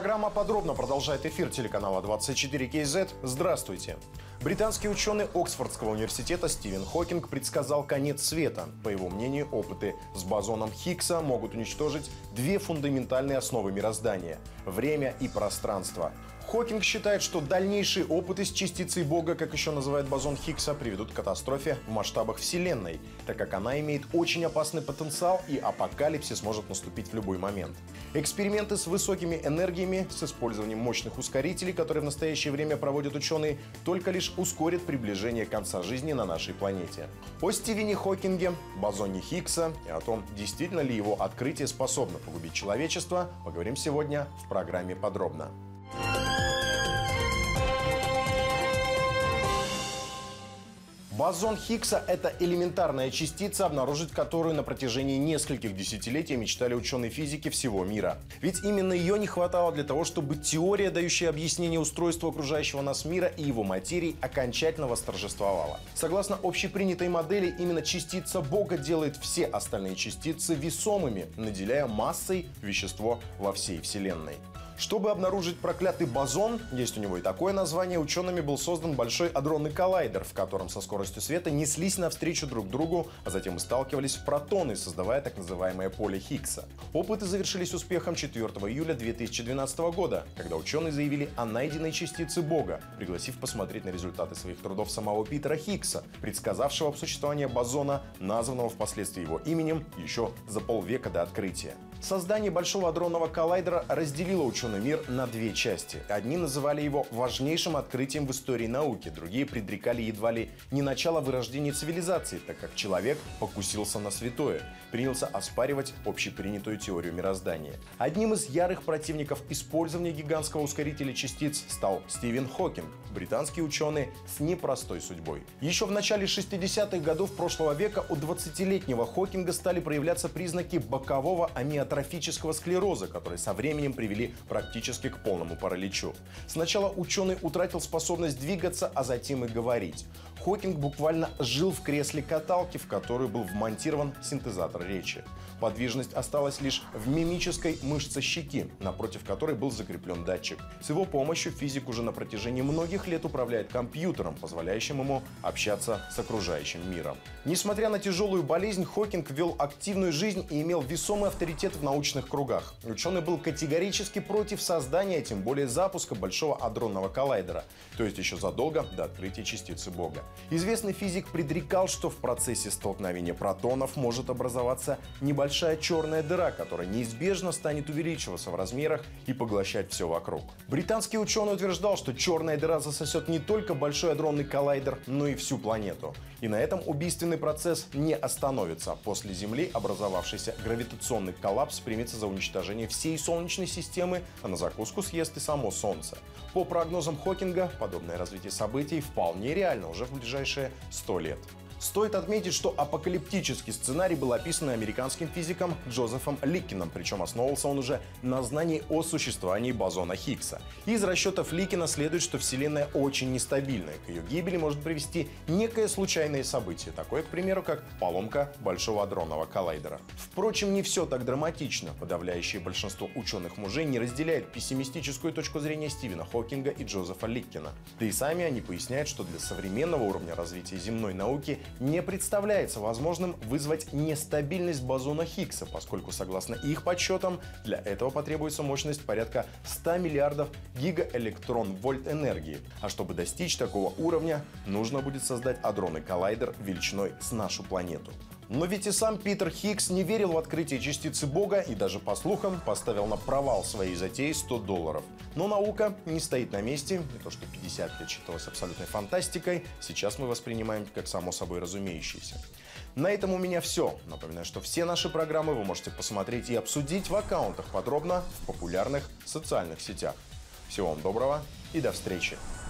Программа «Подробно» продолжает эфир телеканала 24 КЗ. Здравствуйте. Британский ученый Оксфордского университета Стивен Хокинг предсказал конец света. По его мнению, опыты с бозоном Хиггса могут уничтожить две фундаментальные основы мироздания – время и пространство. Хокинг считает, что дальнейшие опыты с частицей Бога, как еще называют бозон Хиггса, приведут к катастрофе в масштабах Вселенной, так как она имеет очень опасный потенциал и апокалипсис может наступить в любой момент. Эксперименты с высокими энергиями, с использованием мощных ускорителей, которые в настоящее время проводят ученые, только лишь ускорят приближение конца жизни на нашей планете. О Стивене Хокинге, бозоне Хиггса и о том, действительно ли его открытие способно погубить человечество, поговорим сегодня в программе «Подробно». Бозон Хиггса – это элементарная частица, обнаружить которую на протяжении нескольких десятилетий мечтали ученые физики всего мира. Ведь именно ее не хватало для того, чтобы теория, дающая объяснение устройству окружающего нас мира и его материи, окончательно восторжествовала. Согласно общепринятой модели, именно частица Бога делает все остальные частицы весомыми, наделяя массой вещество во всей Вселенной. Чтобы обнаружить проклятый бозон, есть у него и такое название, учеными был создан Большой адронный коллайдер, в котором со скоростью света неслись навстречу друг другу, а затем и сталкивались протоны, создавая так называемое поле Хиггса. Опыты завершились успехом 4 июля 2012 года, когда ученые заявили о найденной частице Бога, пригласив посмотреть на результаты своих трудов самого Питера Хиггса, предсказавшего существование бозона, названного впоследствии его именем еще за полвека до открытия. Создание Большого адронного коллайдера разделило ученый мир на две части. Одни называли его важнейшим открытием в истории науки, другие предрекали едва ли не начало вырождения цивилизации, так как человек покусился на святое, принялся оспаривать общепринятую теорию мироздания. Одним из ярых противников использования гигантского ускорителя частиц стал Стивен Хокинг, британский ученый с непростой судьбой. Еще в начале 60-х годов прошлого века у 20-летнего Хокинга стали проявляться признаки бокового амиотрофического склероза, которые со временем привели практически к полному параличу. Сначала ученый утратил способность двигаться, а затем и говорить. Хокинг буквально жил в кресле каталки, в которую был вмонтирован синтезатор речи. Подвижность осталась лишь в мимической мышце щеки, напротив которой был закреплен датчик. С его помощью физик уже на протяжении многих лет управляет компьютером, позволяющим ему общаться с окружающим миром. Несмотря на тяжелую болезнь, Хокинг вел активную жизнь и имел весомый авторитет в научных кругах. Ученый был категорически против создания, тем более запуска Большого адронного коллайдера, то есть еще задолго до открытия частицы Бога. Известный физик предрекал, что в процессе столкновения протонов может образоваться небольшая черная дыра, которая неизбежно станет увеличиваться в размерах и поглощать все вокруг. Британский ученый утверждал, что черная дыра засосет не только Большой адронный коллайдер, но и всю планету. И на этом убийственный процесс не остановится. После Земли образовавшийся гравитационный коллапс примется за уничтожение всей Солнечной системы, а на закуску съест и само Солнце. По прогнозам Хокинга, подобное развитие событий вполне реально уже в ближайшие 100 лет. Стоит отметить, что апокалиптический сценарий был описан американским физиком Джозефом Ликкеном, причем основывался он уже на знании о существовании бозона Хиггса. Из расчетов Ликкена следует, что Вселенная очень нестабильная, к ее гибели может привести некое случайное событие, такое, к примеру, как поломка Большого адронного коллайдера. Впрочем, не все так драматично. Подавляющее большинство ученых-мужей не разделяет пессимистическую точку зрения Стивена Хокинга и Джозефа Ликкена. Да и сами они поясняют, что для современного уровня развития земной науки не представляется возможным вызвать нестабильность бозона Хиггса, поскольку, согласно их подсчетам, для этого потребуется мощность порядка 100 миллиардов гигаэлектрон-вольт энергии. А чтобы достичь такого уровня, нужно будет создать адронный коллайдер величиной с нашу планету. Но ведь и сам Питер Хиггс не верил в открытие частицы Бога и даже, по слухам, поставил на провал своей затеи $100. Но наука не стоит на месте, и то, что 50 лет считалось абсолютной фантастикой, сейчас мы воспринимаем как само собой разумеющееся. На этом у меня все. Напоминаю, что все наши программы вы можете посмотреть и обсудить в аккаунтах подробно в популярных социальных сетях. Всего вам доброго и до встречи!